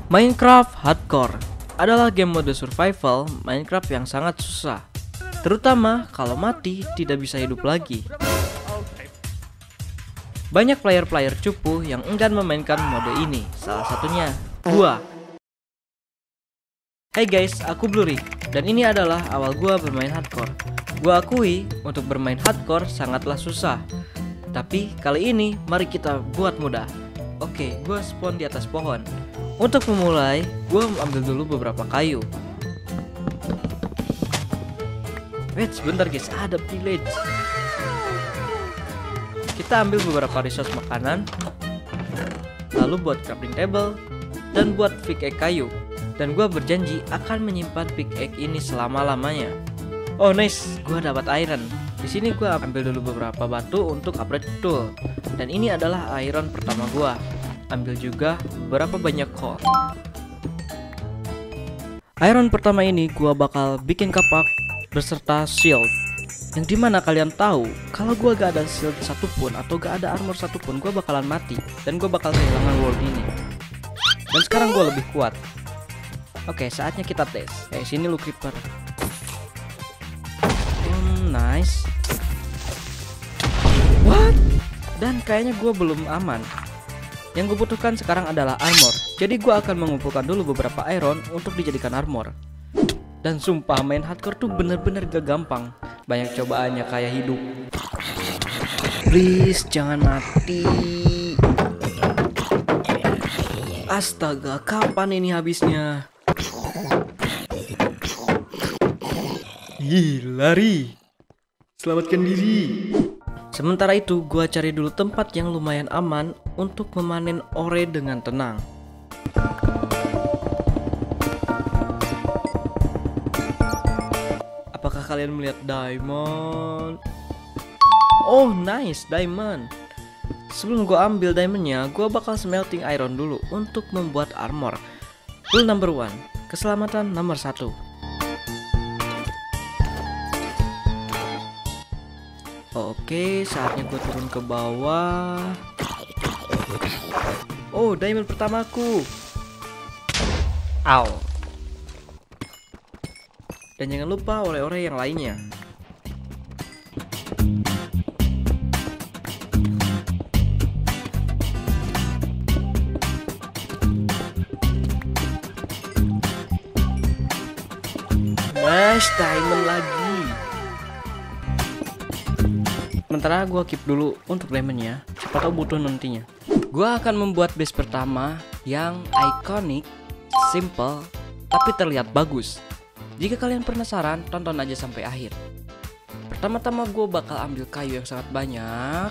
Minecraft Hardcore adalah game mode survival Minecraft yang sangat susah, terutama kalau mati tidak bisa hidup lagi. Banyak player-player cupu yang enggan memainkan mode ini, salah satunya gua. Hey guys, aku Bluri, dan ini adalah awal gua bermain hardcore. Gua akui, untuk bermain hardcore sangatlah susah. Tapi kali ini, mari kita buat mudah. Oke, gua spawn di atas pohon. Untuk memulai, gua ambil dulu beberapa kayu. Wait, sebentar guys, ada village. Kita ambil beberapa resource makanan, lalu buat crafting table, dan buat pickaxe kayu. Dan gua berjanji akan menyimpan pickaxe ini selama-lamanya. Oh nice, gua dapat iron. Di sini gua ambil dulu beberapa batu untuk upgrade tool. Dan ini adalah iron pertama gua. Ambil juga beberapa banyak coal. Iron pertama ini gua bakal bikin kapak beserta shield. Yang dimana kalian tahu, kalau gua gak ada shield satupun atau gak ada armor satupun, gua bakalan mati dan gua bakal kehilangan world ini. Dan sekarang gua lebih kuat. Oke, saatnya kita tes. Sini lu creeper. Nice. What? Dan kayaknya gue belum aman. Yang gue butuhkan sekarang adalah armor. Jadi gue akan mengumpulkan dulu beberapa iron untuk dijadikan armor. Dan sumpah main hardcore tuh bener-bener gak gampang. Banyak cobaannya kayak hidup. Please jangan mati. Astaga, kapan ini habisnya? Lari. Selamatkan diri. Sementara itu, gua cari dulu tempat yang lumayan aman untuk memanen ore dengan tenang. Apakah kalian melihat diamond? Oh, nice, diamond. Sebelum gua ambil diamondnya, gua bakal smelting iron dulu untuk membuat armor. Rule number 1, keselamatan nomor 1. Oke, saatnya gue turun ke bawah. Oh, diamond pertamaku. Ow. Dan jangan lupa ore-ore yang lainnya. Nice, diamond lagi. Sementara gue keep dulu untuk diamondnya, siapa tahu butuh nantinya. Gue akan membuat base pertama yang iconic, simple, tapi terlihat bagus. Jika kalian penasaran, tonton aja sampai akhir. Pertama-tama gue bakal ambil kayu yang sangat banyak.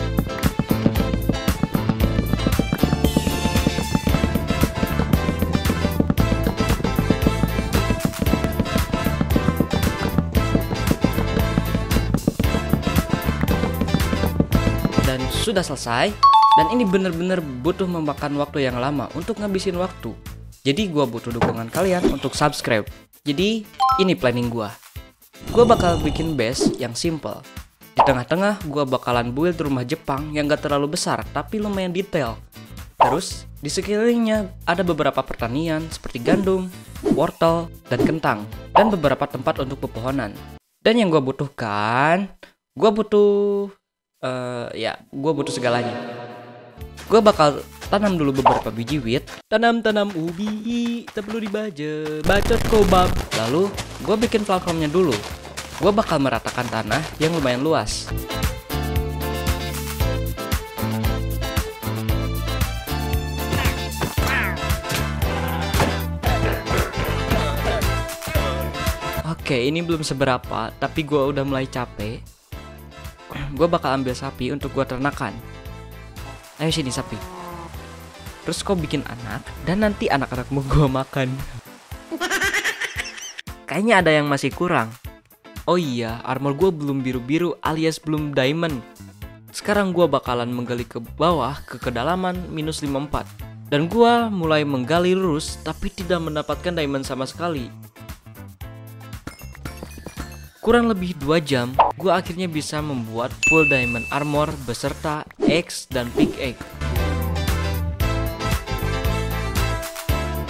Dan sudah selesai. Dan ini bener-bener butuh memakan waktu yang lama untuk ngabisin waktu. Jadi gua butuh dukungan kalian untuk subscribe. Jadi ini planning gua. Gua bakal bikin base yang simple. Di tengah-tengah gua bakalan build rumah Jepang yang gak terlalu besar tapi lumayan detail. Terus di sekelilingnya ada beberapa pertanian seperti gandum, wortel, dan kentang. Dan beberapa tempat untuk pepohonan. Dan yang gua butuhkan, gua butuh gue butuh segalanya. Gue bakal tanam dulu beberapa biji wheat. Tanam ubi, tak perlu dibaca, bacot kobab. Lalu gue bikin platformnya dulu. Gue bakal meratakan tanah yang lumayan luas. Oke, ini belum seberapa, tapi gue udah mulai capek. Gue bakal ambil sapi untuk gue ternakan. Ayo sini sapi. Terus kau bikin anak, dan nanti anak-anakmu gue makan. Kayaknya ada yang masih kurang. Oh iya, armor gue belum biru-biru alias belum diamond. Sekarang gue bakalan menggali ke bawah ke kedalaman -54. Dan gue mulai menggali lurus tapi tidak mendapatkan diamond sama sekali. Kurang lebih 2 jam, gue akhirnya bisa membuat full diamond armor beserta axe dan pickaxe.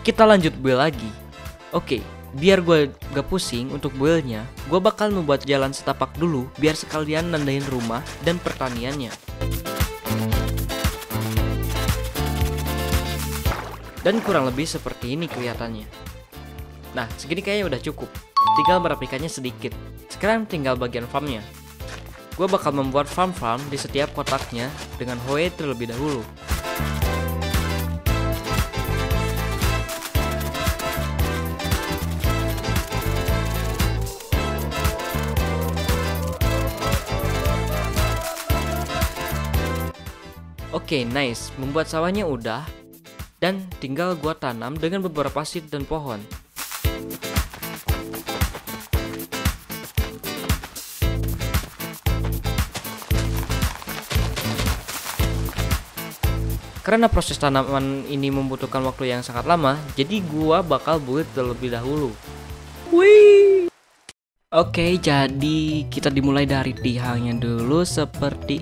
kita lanjut build lagi. Oke, biar gue gak pusing untuk buildnya, gue bakal membuat jalan setapak dulu biar sekalian nandain rumah dan pertaniannya. Dan kurang lebih seperti ini kelihatannya. Nah, segini kayaknya udah cukup. Tinggal merapikannya sedikit. Sekarang tinggal bagian farmnya. Gue bakal membuat farm-farm di setiap kotaknya dengan hoe terlebih dahulu. Oke, nice. Membuat sawahnya udah. Dan tinggal gua tanam dengan beberapa seed dan pohon. Karena proses tanaman ini membutuhkan waktu yang sangat lama, jadi gua bakal build terlebih dahulu. Wih. Oke, jadi kita dimulai dari tiangnya dulu seperti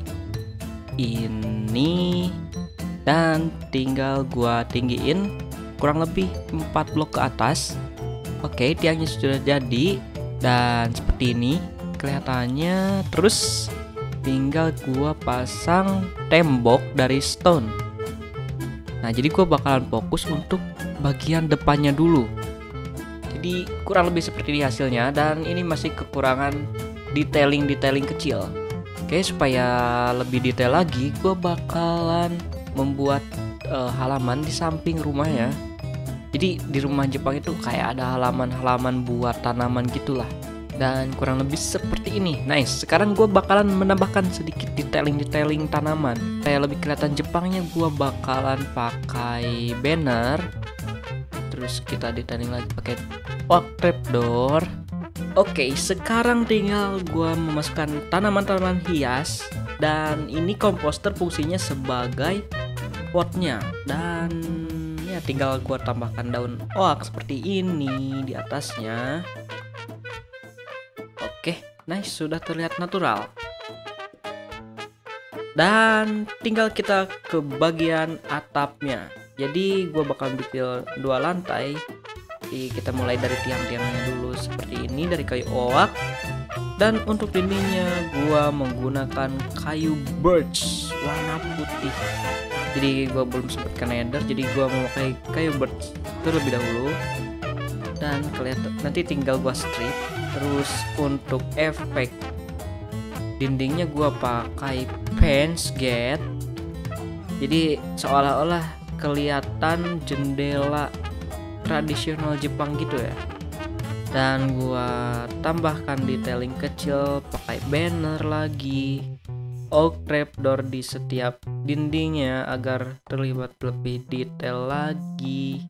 ini. Dan tinggal gua tinggiin kurang lebih 4 blok ke atas. Oke, tiangnya sudah jadi. Dan seperti ini kelihatannya. Terus tinggal gua pasang tembok dari stone. Nah, jadi gua bakalan fokus untuk bagian depannya dulu. Jadi kurang lebih seperti ini hasilnya. Dan ini masih kekurangan detailing kecil. Oke, supaya lebih detail lagi, gua bakalan membuat halaman di samping rumahnya. Jadi di rumah Jepang itu kayak ada halaman-halaman buat tanaman gitulah. Dan kurang lebih seperti ini. Nice. Sekarang gue bakalan menambahkan sedikit detailing tanaman. Kayak lebih kelihatan Jepangnya, gue bakalan pakai banner. Terus kita detailing lagi pakai trapdoor. Oke, sekarang tinggal gue memasukkan tanaman-tanaman hias. Dan ini komposter fungsinya sebagai potnya. Dan ya tinggal gua tambahkan daun oak seperti ini di atasnya. Oke, nice, sudah terlihat natural. Dan tinggal kita ke bagian atapnya. Jadi gua bakal bikin 2 lantai. Jadi kita mulai dari tiang-tiangnya dulu seperti ini dari kayu oak. Dan untuk dindingnya gua menggunakan kayu birch warna putih. Jadi gua belum sempat ke nether, jadi gua memakai kayu birch terlebih dahulu. Dan kelihatan nanti tinggal gua strip. Terus untuk efek dindingnya gua pakai fence gate. Jadi seolah-olah kelihatan jendela tradisional Jepang gitu ya. Dan gua tambahkan detailing kecil pakai banner lagi, oak trapdoor di setiap dindingnya agar terlihat lebih detail lagi.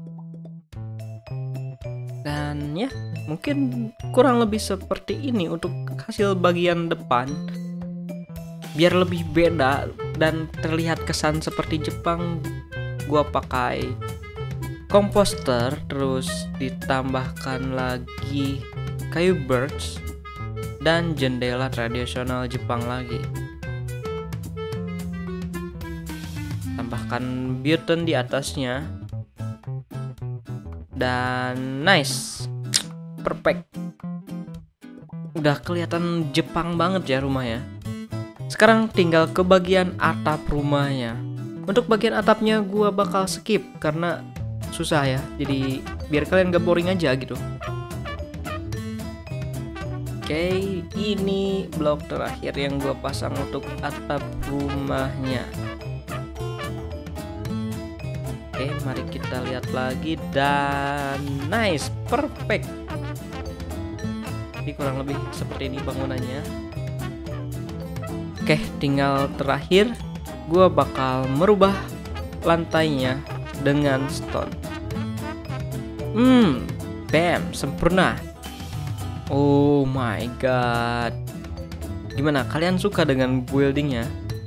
Dan ya, mungkin kurang lebih seperti ini untuk hasil bagian depan. Biar lebih beda dan terlihat kesan seperti Jepang, gua pakai komposter, terus ditambahkan lagi kayu birch dan jendela tradisional Jepang lagi. Tambahkan button di atasnya. Dan nice. Perfect. Udah kelihatan Jepang banget ya rumahnya. Sekarang tinggal ke bagian atap rumahnya. Untuk bagian atapnya gua bakal skip karena susah ya, jadi biar kalian gak boring aja gitu. Oke, ini blok terakhir yang gue pasang untuk atap rumahnya. Oke, mari kita lihat lagi. Dan nice, perfect. Ini kurang lebih seperti ini bangunannya. Oke, tinggal terakhir gue bakal merubah lantainya dengan stone. Bam, sempurna. Oh my god. Gimana, kalian suka dengan buildingnya?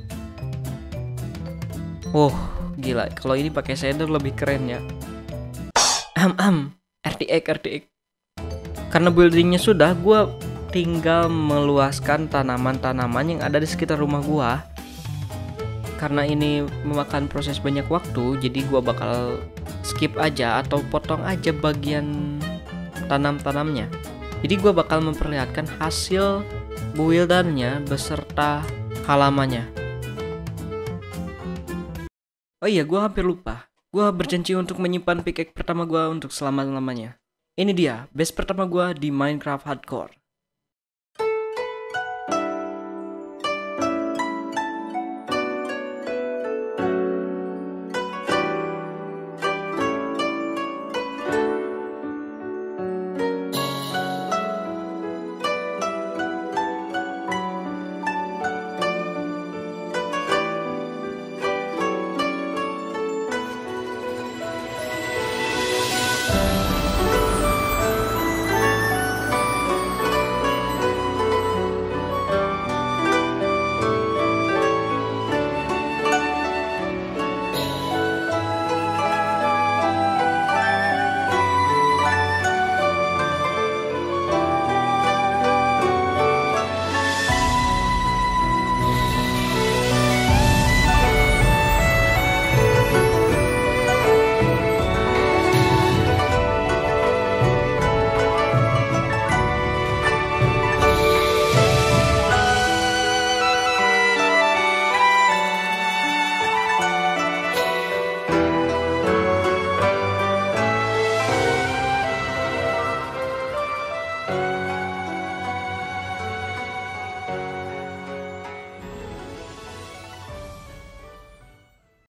Oh, gila. Kalau ini pakai shader lebih keren ya. RTX. Karena buildingnya sudah, gue tinggal meluaskan tanaman-tanaman yang ada di sekitar rumah gue. karena ini memakan proses banyak waktu, jadi gua bakal skip aja atau potong aja bagian tanam-tanamnya. Jadi gua bakal memperlihatkan hasil buildannya beserta halamannya. Oh iya, gua hampir lupa. Gua berjanji untuk menyimpan pickaxe pertama gua untuk selama-lamanya. Ini dia base pertama gua di Minecraft Hardcore.